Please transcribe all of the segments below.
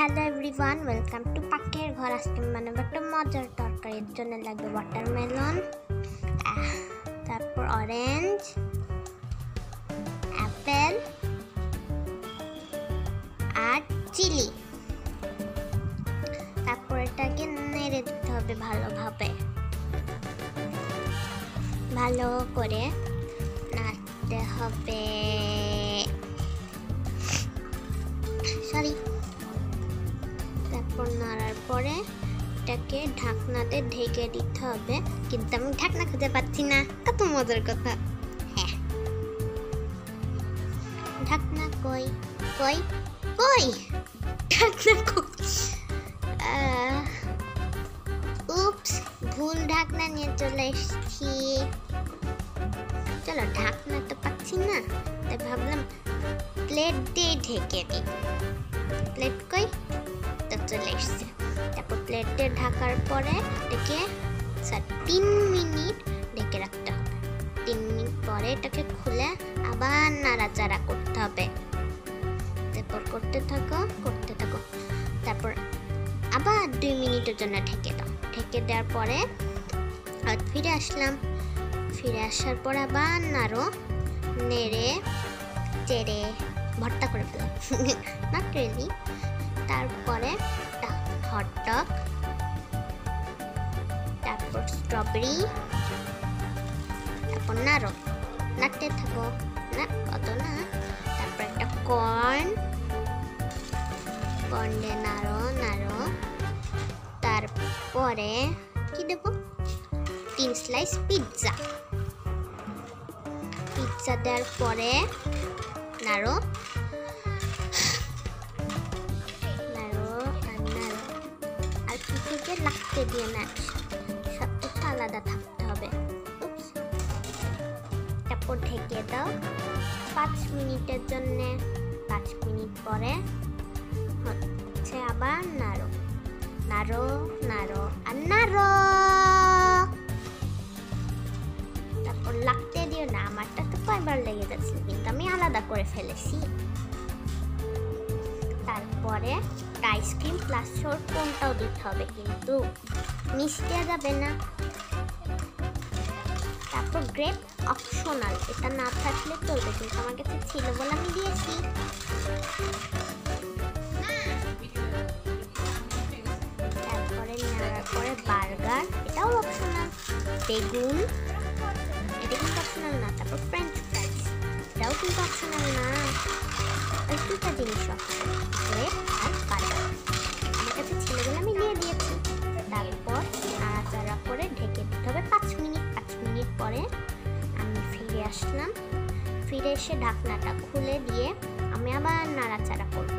Hello everyone, welcome to পাখির ঘর। আজকে মানে একটা মজার তরকারির জন্য লাগবে ওয়াটারমেলন, তারপর অরেঞ্জ, অ্যাপেল আর চিলি। তারপর এটাকে নেড়ে দিতে হবে ভালোভাবে, ভালো করে নাড়তে হবে। তারপর নাড়ার পরে এটাকে ঢাকনাতে ঢেকে দিতে হবে, কিন্তু আমি ঢাকনা খুঁজে পাচ্ছি না। কত মজার কথা! হ্যাঁ, ঢাকনা কই কই কই ঢাকনা কই? উপস, ভুল ঢাকনা নিয়ে চলে এসেছি। চলো, ঢাকনা তো পাচ্ছি না, তাই ভাবলাম প্লেট দিয়ে ঢেকে দিই। প্লেট কই? তো চলে এসছে। তারপর প্লেটে ঢাকার পরে এটাকে 3 মিনিট ঢেকে রাখতে হবে। 3 মিনিট পরে এটাকে খুলে আবার নাড়াচাড়া করতে হবে। তারপর করতে থাকো। তারপর আবার 2 মিনিটের জন্য ঢেকে দাও। ঢেকে দেওয়ার পরে ফিরে আসলাম। ফিরে আসার পর আবার নাড়ো, নেড়ে চেড়ে ভর্তা করে ফেলাম। Not really. তারপরে হটডগ, তারপর স্ট্রবেরি, তারপর নাড়তে থাকো। না, অত না। তারপর একটা কর্ন দিয়ে নাড়ো। তারপরে কি দেব? 3 স্লাইস পিৎজা দেওয়ার পরে নাড়ো আর কিছুকে লাগতে দিয়ে না, সব কিছু আলাদা থাকতে হবে। তারপর ঢেকে দাও 5 মিনিটের জন্য। 5 মিনিট পরে হচ্ছে আবার নাড়ো আর নাড়ো। তারপর লাগতে দিও না। আমারটা তো কয়বার লেগে যাচ্ছে, কিন্তু আমি আলাদা করে ফেলেছি। তারপরে আইসক্রিম প্লাস শর্ট কোনটাও দিতে হবে, কিন্তু মিষ্টি যাবে না। তারপর গ্রেপ অপশনাল, এটা না থাকলে চলবে, কিন্তু আমার কাছে ছিল বলে আমি দিয়েছি। তারপরে নেওয়ার পরে বার্গার, এটাও অপশনাল। বেগুন, এটা কিন্তু অপশনাল না। তারপর ফ্রেঞ্চ ফ্রাইজ, এটাও কিন্তু অপশনাল না। ওই দুটা জিনিস অপশনাল, গ্রেপ আর বার্গার। আমার কাছে ছিল বলে আমি দিয়ে দিয়েছি। তারপর নাড়াচাড়া করে ঢেকে দিতে হবে 5 মিনিট। 5 মিনিট পরে আমি ফিরে আসলাম। ফিরে এসে ঢাকনাটা খুলে দিয়ে আমি আবার নাড়াচাড়া করব।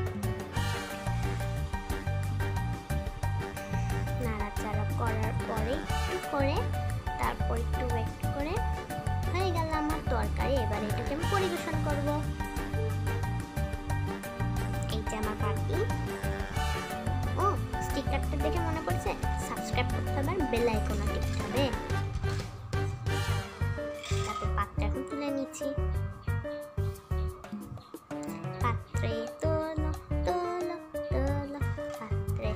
নাড়াচাড়া করার পরে তারপর একটু ওয়েট করে হয়ে গেল আমার তরকারি। এবার এটাকে আমি পরিবেশন করব। এই যে আমার পার্টি। ও, স্টিকারটা দেখে মনে পড়ছে, সাবস্ক্রাইব করতে হবে আর বেল আইকনও টিপতে হবে। তারপর পাত্রে এখন তুলে নিচ্ছি। পাত্রে পাত্রে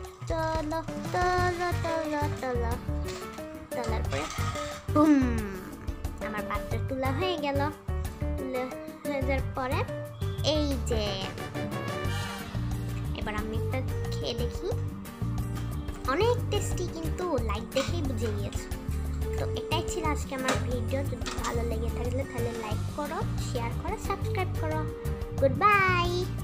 তোলার পরে বুম, আমার পাত্রে তোলা হয়ে গেল। হয়ে যাওয়ার পরে এই যে এবার আমি একটা খেয়ে দেখি। অনেক টেস্টি, কিন্তু লাইক দেখেই বুঝে গিয়েছে। তো এটাই ছিল আজকে আমার ভিডিও। যদি ভালো লেগে থাকলে তাহলে লাইক করো, শেয়ার করো, সাবস্ক্রাইব করো। Good by.